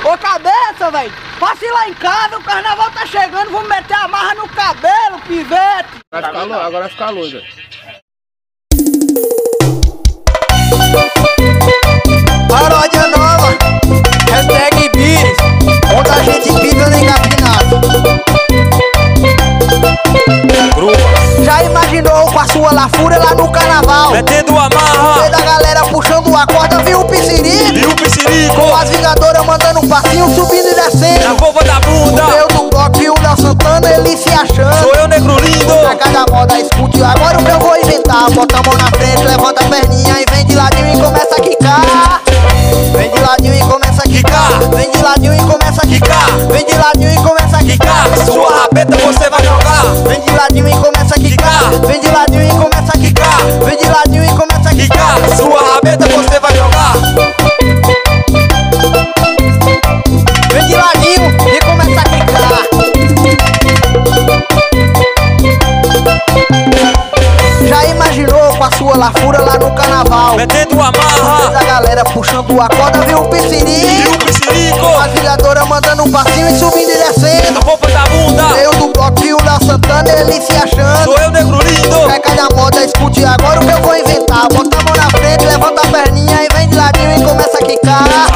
Ô cabeça, velho, passe lá em casa, o carnaval tá chegando, vamos meter a marra no cabelo, pivete. Agora vai ficar loiro. Paródia nova, hashtag Bires, onde a gente pisa nem capinado. Já imaginou com a sua lafura lá no carnaval? Metendo a marra, Meio da galera puxando a corda, viu o piscirico? e o piscirico Com as vingadoras mandando um passinho, subindo e na descendo. polpa da bunda. Eu do bloco e o Léo Santana, ele se achando. Sou eu, negro lindo. Na cada moda, escute agora o que eu vou inventar. Bota a mão na frente, levanta a perninha e vem de ladinho e começa a quicar. Vem de ladinho e começa a quicar. Vem de ladinho e começa a quicar. Vem de ladinho e começa a quicar. Sua rabeta você vai jogar. Vem de ladinho e começa a quicar. Vem de ladinho e começa a quicar. Vem de ladinho e começa a quicar. Sua rabeta você vai jogar. Vem de ladinho e começa a quicar. Já imaginou com a sua lafura lá no carnaval? Metendo a marra, A galera puxando a corda, viu o e piscirico? o piscirico As vingadoras mandando um passinho e subindo e descendo. na polpa da bunda. Eu do bloco e o Léo Santana, ele se achando. Sou eu, negro lindo. Vai cada moda, escute agora o que eu vou inventar. Bota a mão na frente, levanta a perninha e vem de ladinho e começa a quicar.